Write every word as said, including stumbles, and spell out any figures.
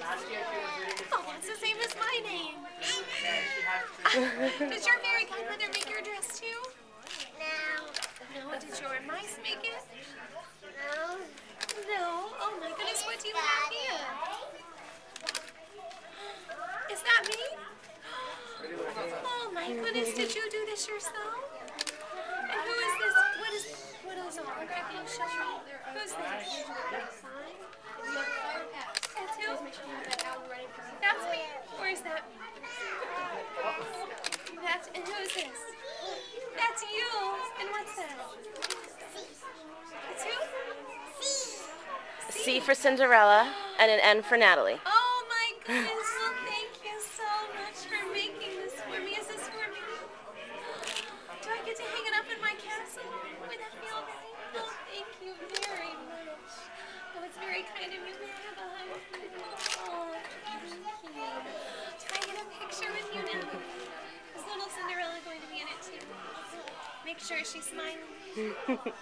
Oh, that's the same as my name. Did your fairy godmother make your dress too? No. No? Did your mice make it? No. No? Oh my goodness, what do you have here? Is that me? Oh my goodness, did you do this yourself? And who is this? What is what is on? Can you show me? Who's this? That's who? That's me? Or is that? That's, and who is this? That's you. And what's that? It's who? C for Cinderella and an N for Natalie. Oh my goodness. Well, thank you so much for making this for me. Is this for me? Do I get to hang it up in my castle? Would that be all right? Oh, thank you very much. That was very kind of you. May I have a hug? Oh, thank you. Do I get a picture with you now? Is little Cinderella going to be in it too? Make sure she's smiling.